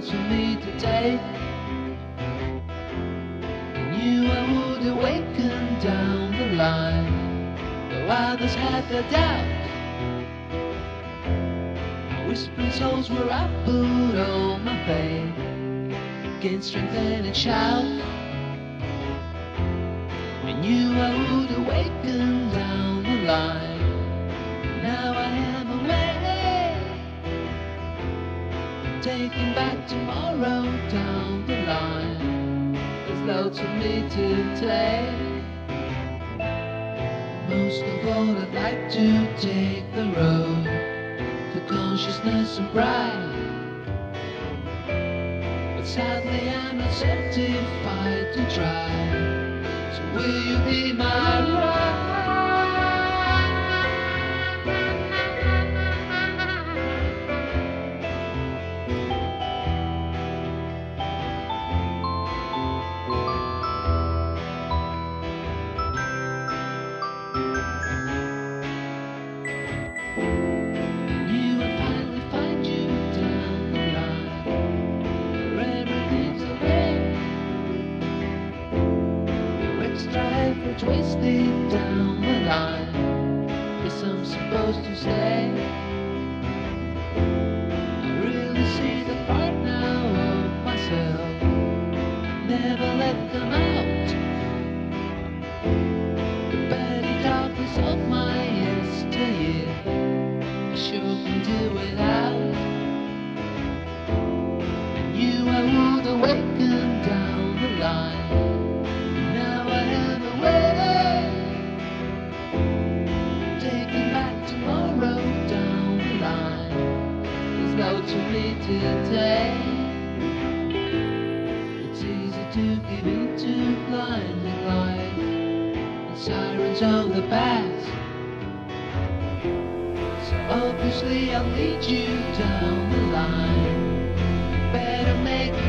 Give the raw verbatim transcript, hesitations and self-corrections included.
to me today. Knew I would awaken down the line, though others had their doubt. Whispering souls where I put all my faith, gain strength and shout. I knew I would awaken down the line. Now I am awake, taking back tomorrow down the line. There's loads for me to take. Most of all, I'd like to take the road to consciousness and pride. But sadly I'm not certified to try. So will you be my ride? Twisting down the line, guess I'm supposed to stay. I really see the part now of myself, never let them out. The petty darkness of my yesteryear, I sure can do without. I knew I would awaken down the line. To me today, it's easy to give into blinding light and sirens of the past. So obviously I'll lead you down the line. Better make